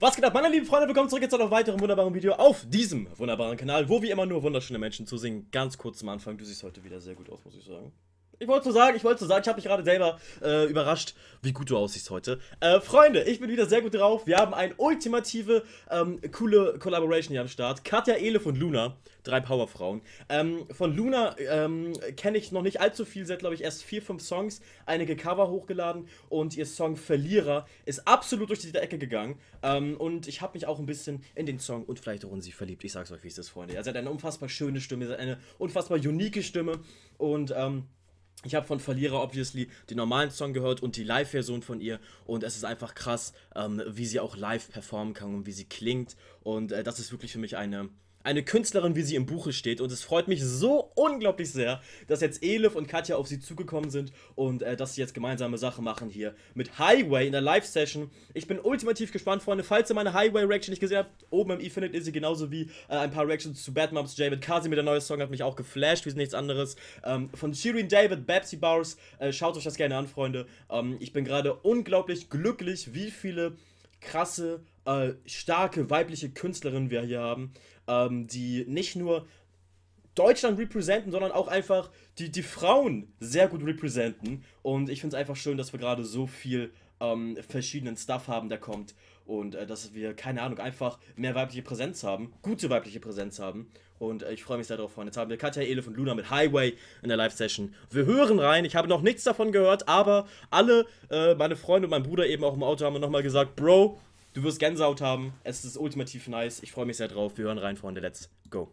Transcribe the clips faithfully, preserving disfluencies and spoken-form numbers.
Was geht ab, meine lieben Freunde, willkommen zurück jetzt zu einem weiteren wunderbaren Video auf diesem wunderbaren Kanal, wo wie immer nur wunderschöne Menschen zusingen. Ganz kurz zum Anfang, du siehst heute wieder sehr gut aus, muss ich sagen. Ich wollte so sagen, ich wollte so sagen, ich habe mich gerade selber äh, überrascht, wie gut du aussiehst heute. Äh, Freunde, ich bin wieder sehr gut drauf. Wir haben eine ultimative, ähm, coole Collaboration hier am Start. Katja, Elif und Luna, drei Powerfrauen. Ähm, von Luna ähm, kenne ich noch nicht allzu viel. Sie hat, glaube ich, erst vier, fünf Songs, einige Cover hochgeladen und ihr Song Verlierer ist absolut durch die Ecke gegangen. Ähm, und ich habe mich auch ein bisschen in den Song und vielleicht auch in sie verliebt. Ich sag's euch, wie es ist, Freunde. Also, sie hat eine unfassbar schöne Stimme, sie hat eine unfassbar unique Stimme und, ähm, ich habe von Verlierer obviously den normalen Song gehört und die Live-Version von ihr und es ist einfach krass, ähm, wie sie auch live performen kann und wie sie klingt und äh, das ist wirklich für mich eine, eine Künstlerin, wie sie im Buche steht und es freut mich so unglaublich sehr, dass jetzt Elif und Katja auf sie zugekommen sind und äh, dass sie jetzt gemeinsame Sachen machen hier mit Highway in der Live-Session. Ich bin ultimativ gespannt, Freunde, falls ihr meine Highway-Reaction nicht gesehen habt, oben im i findet ihr sie genauso wie äh, ein paar Reactions zu Bad Moms J mit Kasi mit der neuen Song, hat mich auch geflasht, wie nichts anderes. Ähm, von Shirin David, Babsy Bars, äh, schaut euch das gerne an, Freunde. Ähm, ich bin gerade unglaublich glücklich, wie viele krasse, äh, starke weibliche Künstlerinnen wir hier haben, ähm, die nicht nur Deutschland representen, sondern auch einfach die, die Frauen sehr gut representen. Und ich finde es einfach schön, dass wir gerade so viel ähm, verschiedenen Stuff haben, der kommt. Und äh, dass wir, keine Ahnung, einfach mehr weibliche Präsenz haben, gute weibliche Präsenz haben. Und äh, ich freue mich sehr darauf, Freunde. Jetzt haben wir Katja, Elif und Luna mit Highway in der Live-Session. Wir hören rein. Ich habe noch nichts davon gehört, aber alle, äh, meine Freunde und mein Bruder eben auch im Auto haben mir nochmal gesagt, Bro, du wirst Gänsehaut haben. Es ist ultimativ nice. Ich freue mich sehr drauf. Wir hören rein, Freunde. Let's go.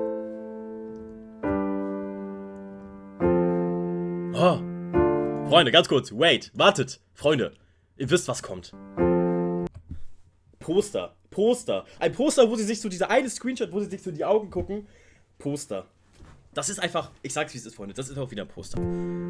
Oh. Freunde, ganz kurz. Wait. Wartet. Freunde, ihr wisst, was kommt. Poster. Poster. Ein Poster, wo sie sich so, dieser eine Screenshot, wo sie sich so in die Augen gucken. Poster. Das ist einfach, ich sag's wie es ist, Freunde, das ist auch wieder ein Poster.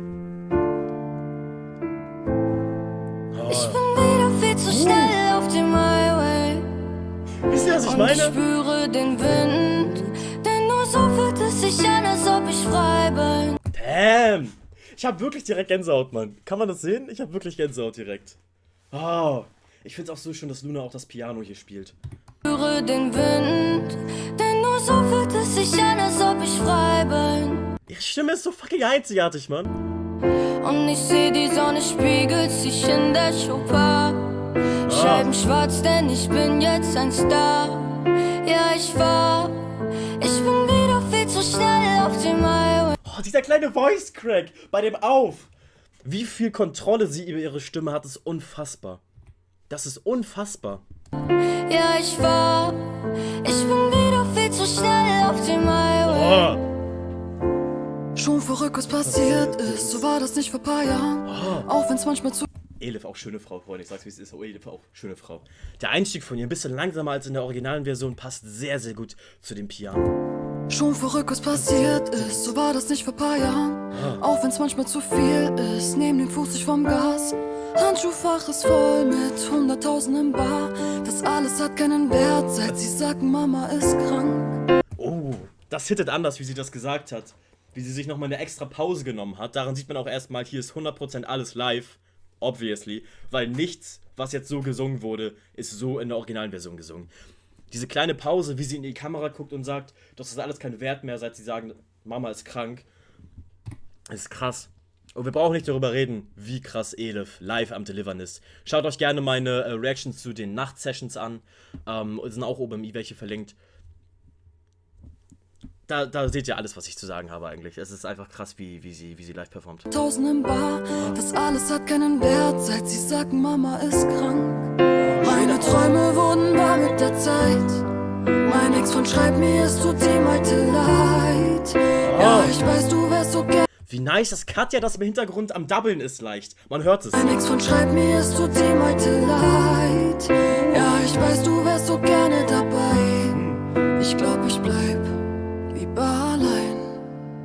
Oh. Ich bin wieder viel zu schnell uh. auf dem Highway. Wisst ihr, was ich meine? Und ich spüre den Wind, denn nur so fühlt es sich an, als ob ich frei bin. Damn. Ich hab wirklich direkt Gänsehaut, Mann. Kann man das sehen? Ich hab wirklich Gänsehaut direkt. Oh. Ich find's auch so schön, dass Luna auch das Piano hier spielt. Ich spüre den Wind, denn nur so fühlt es sich an, als ob ich frei bin. Ihre Stimme ist so fucking einzigartig, Mann. Und ich seh, die Sonne spiegelt sich in der Chopin. Oh. Scheiben schwarz, denn ich bin jetzt ein Star. Ja, ich war, ich bin wieder viel zu schnell auf dem Highway. Oh, dieser kleine Voice Crack bei dem Auf. Wie viel Kontrolle sie über ihre Stimme hat, ist unfassbar. Das ist unfassbar. Ja, ich war, ich bin wieder viel zu schnell auf dem Highway. Oh. Schon verrückt, was passiert ist, so war das nicht vor ein paar Jahren. Oh. Auch wenn's manchmal zu... Elif, auch schöne Frau, Freunde, ich sag's wie es ist, oh, Elif, auch schöne Frau. Der Einstieg von ihr, ein bisschen langsamer als in der originalen Version, passt sehr, sehr gut zu dem Piano. Schon verrückt, was passiert ist, so war das nicht vor ein paar Jahren. Oh. Auch wenn's manchmal zu viel ist, nehm den Fuß nicht vom Gas. Handschuhfach ist voll mit hunderttausenden Bar. Das alles hat keinen Wert, seit sie sagen, Mama ist krank. Oh, das hittet anders, wie sie das gesagt hat. Wie sie sich nochmal eine extra Pause genommen hat. Daran sieht man auch erstmal, hier ist hundert Prozent alles live. Obviously. Weil nichts, was jetzt so gesungen wurde, ist so in der originalen Version gesungen. Diese kleine Pause, wie sie in die Kamera guckt und sagt, das ist alles kein Wert mehr, seit sie sagen, Mama ist krank. Ist krass. Und wir brauchen nicht darüber reden, wie krass Elif live am Delivern ist. Schaut euch gerne meine äh, Reactions zu den Nacht-Sessions an. Ähm, sind auch oben im i welche verlinkt. Da, da seht ihr alles, was ich zu sagen habe eigentlich. Es ist einfach krass, wie, wie, sie, wie sie live performt. Tausenden Bar, das alles hat keinen Wert, seit sie sagen, Mama ist krank. Meine Träume wurden wahr mit der Zeit. Mein Ex-Freund schreibt mir, es tut ihm heute leid. Ja, ich weiß, du wärst so gern. Wie nice, dass Katja das im Hintergrund am Doublen ist leicht. Man hört es. Mein Ex-Freund schreibt mir, es tut ihm heute leid. Ja, ich weiß, du wärst so gerne dabei. Ich glaub, ich bleib lieber allein.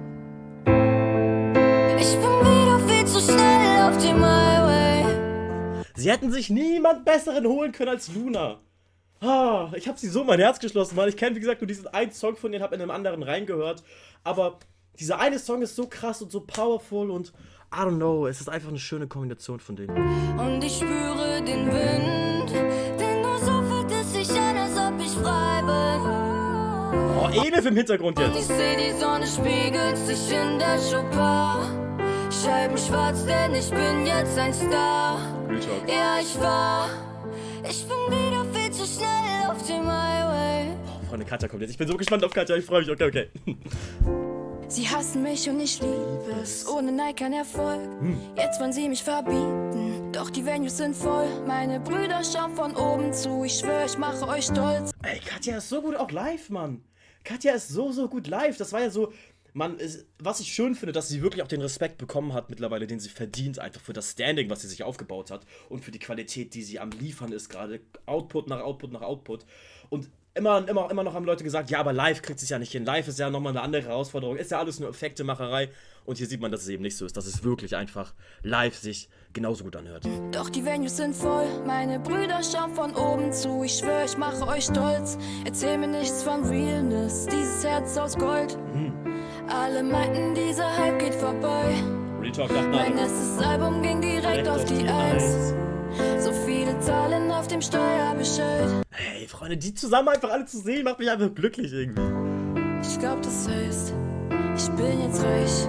Ich bin wieder viel zu schnell auf dem Highway. Sie hätten sich niemand Besseren holen können als Luna. Ah, ich habe sie so in mein Herz geschlossen, weil ich kenne, wie gesagt, nur diesen einen Song von denen, habe in einem anderen reingehört. Aber dieser eine Song ist so krass und so powerful und I don't know, es ist einfach eine schöne Kombination von denen. Und ich spüre den Wind, denn nur so wird es sich an, als ob ich frei bin. Oh, Elif im Hintergrund Und ich jetzt. seh, die Sonne spiegelt sich in der Chopin. Scheiben schwarz, denn ich bin jetzt ein Star. Real Talk. Ja, ich war, ich bin wieder viel zu schnell auf dem Highway. Oh, Freunde, Katja kommt jetzt. Ich bin so gespannt auf Katja, ich freue mich. Okay, okay. Sie hassen mich und ich liebe es, ohne Neid kein Erfolg. Jetzt wollen sie mich verbieten, doch die Venues sind voll. Meine Brüder schauen von oben zu, ich schwör, ich mache euch stolz. Ey, Katja ist so gut auch live, Mann. Katja ist so, so gut live. Das war ja so, man, ist, was ich schön finde, dass sie wirklich auch den Respekt bekommen hat mittlerweile, den sie verdient, einfach für das Standing, was sie sich aufgebaut hat und für die Qualität, die sie am Liefern ist gerade. Output nach Output nach Output. Und immer, immer, immer noch haben Leute gesagt, ja, aber live kriegt sie es ja nicht hin. Live ist ja nochmal eine andere Herausforderung. Ist ja alles nur Effektemacherei. Und hier sieht man, dass es eben nicht so ist. Dass es wirklich einfach live sich genauso gut anhört. Doch die Venues sind voll, meine Brüder schauen von oben zu. Ich schwör, ich mache euch stolz. Erzähl mir nichts von Realness, dieses Herz aus Gold. Mhm. Alle meinten, dieser Hype geht vorbei. Real Talk, dachten Mein alle. erstes Album ging direkt auf die Eins. So viele Zahlen auf dem Steuerbescheid. Hey, Freunde, die zusammen einfach alle zu sehen, macht mich einfach glücklich irgendwie. Ich glaub, das heißt, ich bin jetzt reich.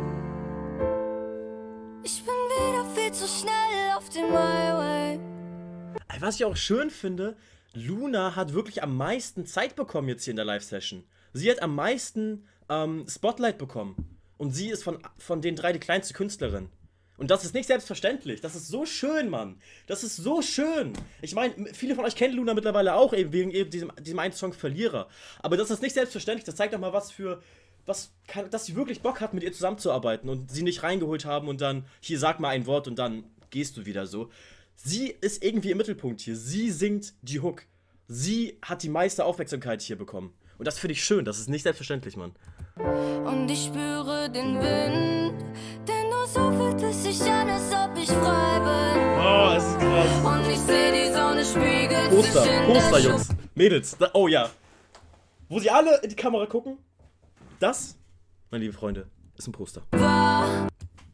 Ich bin wieder viel zu schnell auf dem Highway. Ey, was ich auch schön finde, Luna hat wirklich am meisten Zeit bekommen jetzt hier in der Live-Session. Sie hat am meisten ähm, Spotlight bekommen. Und sie ist von, von den drei die kleinste Künstlerin. Und das ist nicht selbstverständlich. Das ist so schön, Mann. Das ist so schön. Ich meine, viele von euch kennen Luna mittlerweile auch eben wegen eben diesem, diesem einen Song Verlierer. Aber das ist nicht selbstverständlich. Das zeigt doch mal, was für... Was kann, dass sie wirklich Bock hat, mit ihr zusammenzuarbeiten und sie nicht reingeholt haben und dann, hier, sag mal ein Wort und dann gehst du wieder so. Sie ist irgendwie im Mittelpunkt hier. Sie singt die Hook. Sie hat die meiste Aufmerksamkeit hier bekommen. Und das finde ich schön. Das ist nicht selbstverständlich, Mann. Und ich spüre den Wind, denn nur so fühlt es sich an, als ob ich frei bin. Oh, es ist krass. Und ich sehe, die Sonne spiegelt Poster, sich in Poster, der Jungs. Mädels. Da, oh ja. Wo sie alle in die Kamera gucken. Das, meine lieben Freunde, ist ein Poster. Chopin.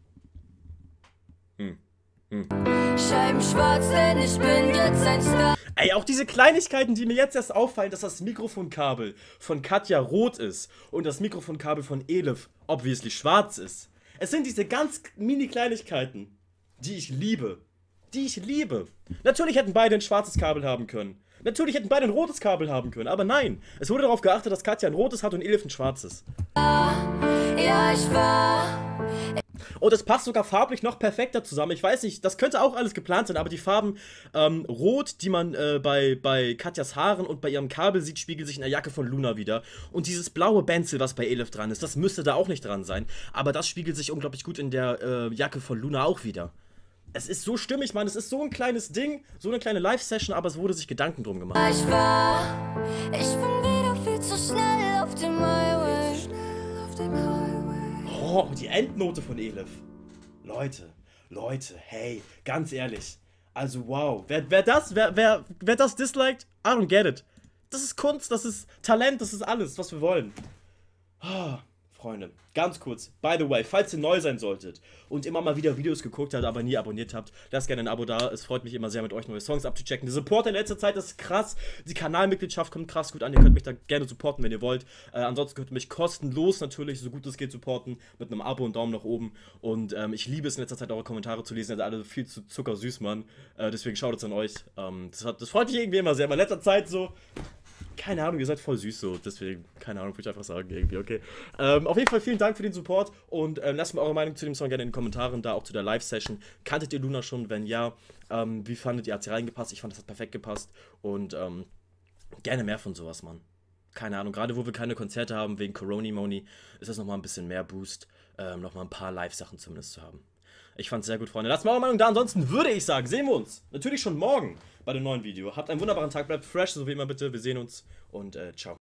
Hm. Hm. Scheiben schwarz, denn ich bin jetzt ein Star. Ey, auch diese Kleinigkeiten, die mir jetzt erst auffallen, dass das Mikrofonkabel von Katja rot ist und das Mikrofonkabel von Elif obviously schwarz ist. Es sind diese ganz mini Kleinigkeiten, die ich liebe. Die ich liebe. Natürlich hätten beide ein schwarzes Kabel haben können. Natürlich hätten beide ein rotes Kabel haben können, aber nein. Es wurde darauf geachtet, dass Katja ein rotes hat und Elif ein schwarzes. Ja, ich war. Und es passt sogar farblich noch perfekter zusammen. Ich weiß nicht, das könnte auch alles geplant sein, aber die Farben ähm, rot, die man äh, bei, bei Katjas Haaren und bei ihrem Kabel sieht, spiegelt sich in der Jacke von Luna wieder. Und dieses blaue Benzel, was bei Elif dran ist, das müsste da auch nicht dran sein. Aber das spiegelt sich unglaublich gut in der äh, Jacke von Luna auch wieder. Es ist so stimmig, Mann. Es ist so ein kleines Ding, so eine kleine Live-Session, aber es wurde sich Gedanken drum gemacht. Ich war. Ich bin wieder viel zu schnell auf dem Highway. Schnell auf dem Highway. Oh, die Endnote von Elif. Leute, Leute, hey, ganz ehrlich. Also wow, wer, wer das, wer, wer, wer das disliked, I don't get it. Das ist Kunst, das ist Talent, das ist alles, was wir wollen. Ah, Freunde, ganz kurz, by the way, falls ihr neu sein solltet und immer mal wieder Videos geguckt habt, aber nie abonniert habt, lasst gerne ein Abo da. Es freut mich immer sehr, mit euch neue Songs abzuchecken. Der Support in letzter Zeit ist krass. Die Kanalmitgliedschaft kommt krass gut an. Ihr könnt mich da gerne supporten, wenn ihr wollt. Äh, ansonsten könnt ihr mich kostenlos natürlich, so gut es geht, supporten mit einem Abo und Daumen nach oben. Und ähm, ich liebe es in letzter Zeit, eure Kommentare zu lesen. Ihr seid alle viel zu zuckersüß, Mann. Äh, deswegen schaut es an euch. Ähm, das, hat, das freut mich irgendwie immer sehr. Aber in letzter Zeit so... Keine Ahnung, ihr seid voll süß so, deswegen, keine Ahnung, würde ich einfach sagen, irgendwie, okay. Ähm, auf jeden Fall vielen Dank für den Support und ähm, lasst mir eure Meinung zu dem Song gerne in den Kommentaren da, auch zu der Live-Session. Kanntet ihr Luna schon? Wenn ja, ähm, wie fandet ihr, hat sie reingepasst? Ich fand, das hat perfekt gepasst und ähm, gerne mehr von sowas, Mann. Keine Ahnung, gerade wo wir keine Konzerte haben, wegen Corona-Moni, ist das nochmal ein bisschen mehr Boost, ähm, nochmal ein paar Live-Sachen zumindest zu haben. Ich fand's sehr gut, Freunde. Lasst mal eure Meinung da. Ansonsten würde ich sagen, sehen wir uns natürlich schon morgen bei dem neuen Video. Habt einen wunderbaren Tag, bleibt fresh, so wie immer bitte. Wir sehen uns und äh, ciao.